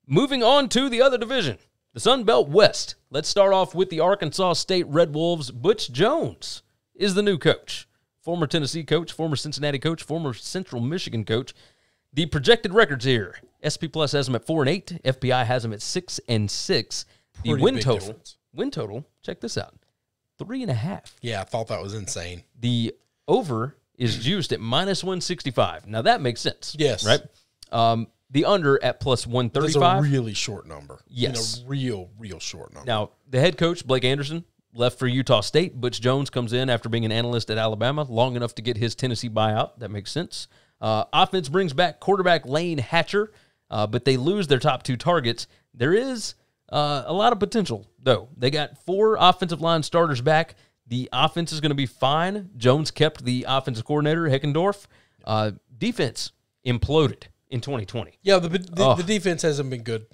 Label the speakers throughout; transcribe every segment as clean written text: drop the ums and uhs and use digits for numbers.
Speaker 1: Moving on to the other division, the Sun Belt West. Let's start off with the Arkansas State Red Wolves. Butch Jones is the new coach. Former Tennessee coach, former Cincinnati coach, former Central Michigan coach. The projected records here: SP Plus has them at 4-8. FPI has them at 6-6. The win total. Check this out: 3.5.
Speaker 2: Yeah, I thought that was insane.
Speaker 1: The over is juiced at -165. Now that makes sense.
Speaker 2: Yes,
Speaker 1: right. The under at +135.
Speaker 2: That's a really short number.
Speaker 1: Yes,
Speaker 2: real short number.
Speaker 1: Now the head coach Blake Anderson left for Utah State. Butch Jones comes in after being an analyst at Alabama long enough to get his Tennessee buyout. That makes sense. Offense brings back quarterback Lane Hatcher, but they lose their top 2 targets. There is a lot of potential, though. They got 4 offensive line starters back. The offense is going to be fine. Jones kept the offensive coordinator, Heckendorf. Defense imploded in 2020.
Speaker 2: Yeah, the defense hasn't been good.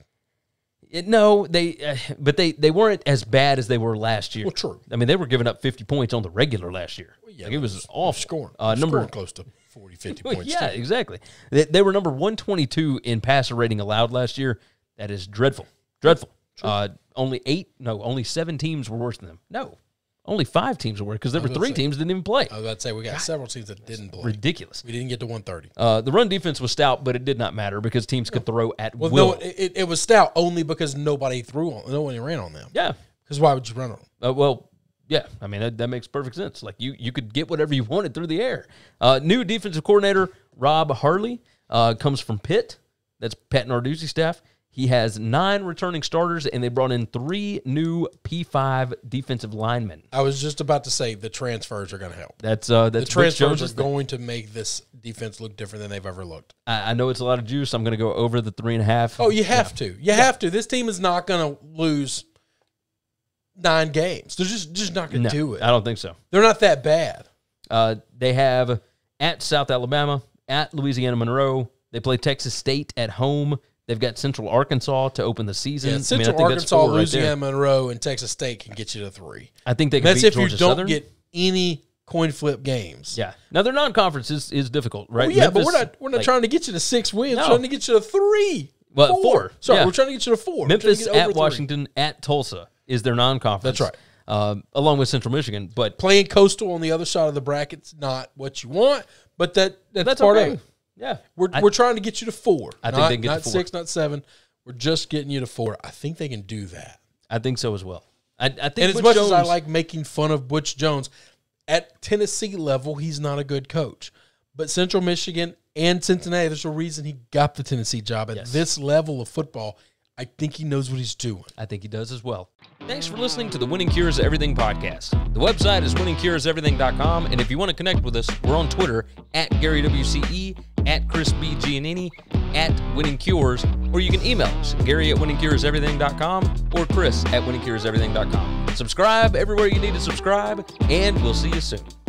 Speaker 1: But they weren't as bad as they were last year.
Speaker 2: Well, true.
Speaker 1: I mean, they were giving up 50 points on the regular last year.
Speaker 2: Well, yeah,
Speaker 1: it was awful.
Speaker 2: Scoring close to 40, 50 points.
Speaker 1: Yeah, exactly. They were number 122 in passer rating allowed last year. That is dreadful. Only 7 teams were worse than them. No, only 5 teams were worse because there were 3 teams that didn't even play.
Speaker 2: I was about to say, we got several teams that didn't play.
Speaker 1: Ridiculous.
Speaker 2: We didn't get to 130.
Speaker 1: The run defense was stout, but it did not matter because teams could throw at will.
Speaker 2: No, it was stout only because nobody ran on them.
Speaker 1: Yeah.
Speaker 2: Because why would you run on them?
Speaker 1: Yeah, I mean, that makes perfect sense. Like, you could get whatever you wanted through the air. New defensive coordinator, Rob Harley, comes from Pitt. That's Pat Narduzzi's staff. He has 9 returning starters, and they brought in 3 new P5 defensive linemen.
Speaker 2: I was just about to say the transfers are going to help.
Speaker 1: That's
Speaker 2: the transfers are going to make this defense look different than they've ever looked.
Speaker 1: I know it's a lot of juice. I'm going to go over the 3.5.
Speaker 2: Oh, you have to. You have to. This team is not going to lose 9 games. They're just not going to do it.
Speaker 1: I don't think so.
Speaker 2: They're not that bad.
Speaker 1: They have at South Alabama, at Louisiana Monroe. They play Texas State at home. They've got Central Arkansas to open the season.
Speaker 2: Yeah, Central Arkansas, Louisiana Monroe, and Texas State can get you to 3.
Speaker 1: I think they can beat Georgia Southern.
Speaker 2: That's if you don't get any coin flip games.
Speaker 1: Yeah. Now, their non-conference is difficult, right?
Speaker 2: Well, yeah, Memphis, but we're not trying to get you to 6 wins. We're trying to get you to 3.
Speaker 1: Well, 4.
Speaker 2: Sorry,
Speaker 1: yeah.
Speaker 2: we're trying to get you to 4.
Speaker 1: Memphis at Washington, at Tulsa is their non-conference.
Speaker 2: That's right.
Speaker 1: Along with Central Michigan. But
Speaker 2: playing Coastal on the other side of the bracket's not what you want, but that's part
Speaker 1: okay.
Speaker 2: of it.
Speaker 1: Yeah.
Speaker 2: We're trying to get you to 4.
Speaker 1: I think they can get
Speaker 2: not
Speaker 1: to 4.
Speaker 2: 6, not 7. We're just getting you to 4. I think they can do that.
Speaker 1: I think so as well. I think
Speaker 2: and as much as I like making fun of Butch Jones, at Tennessee level, he's not a good coach. But Central Michigan and Cincinnati, there's a reason he got the Tennessee job. At this level of football, I think he knows what he's doing.
Speaker 1: I think he does as well. Thanks for listening to the Winning Cures Everything podcast. The website is winningcureseverything.com, and if you want to connect with us, we're on Twitter at GaryWCE, at Chris B. Giannini, at Winning Cures, or you can email us, Gary at winningcureseverything.com or Chris at winningcureseverything.com. Subscribe everywhere you need to subscribe, and we'll see you soon.